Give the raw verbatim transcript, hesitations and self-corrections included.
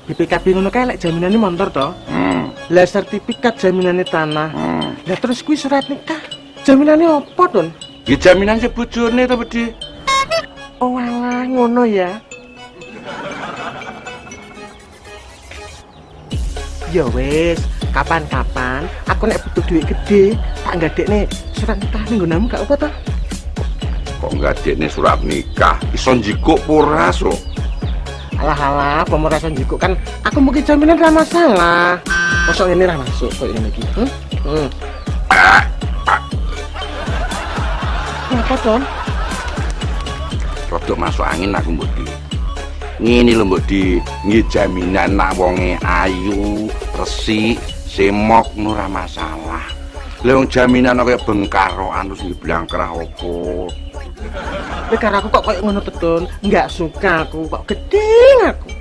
B P K B ngono kae lek jaminane motor to. Hmm. Lah sertifikat jaminane tanah. Hmm. Lah terus kuwi surat nikah. Jaminane apa, Don? Ya jaminan si bojone to, Budi. Oh alah, ngono ya. Ya wis, kapan-kapan aku nek butuh duit gede, tak gadekne surat nikah ning nggonmu gak apa to? Kok enggak dekne surat nikah? Iso njikuk ora, so? Alah-alah, pemerasan jiko kan aku mungkin jaminan ra masalah. Kosok ini ra masuk kok ini iki. Hmm? Hmm. Apa, Don? Rodok masuk angin aku mbok di. Ngene lho mbok di, nggih jaminan nak wonge ayu, resik, semok ora masalah. Lah wong jaminan kaya bengkaroan terus diblangkrah opo. Nek aku kok koyo ngono to, Don. Enggak suka aku kok gedeng aku.